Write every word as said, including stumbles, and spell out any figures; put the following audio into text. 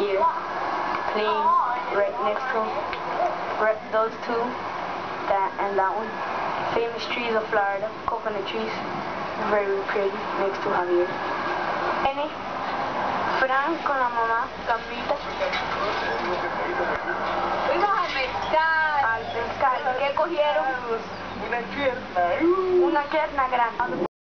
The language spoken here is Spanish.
here, playing right next to right, those two, that and that one. Famous trees of Florida, coconut trees, very pretty, next to Javier. N, Fran con la mamá, Camita. Fuimos a pescar. Al pescar, ¿qué cogieron? Una pierna. Una pierna grande.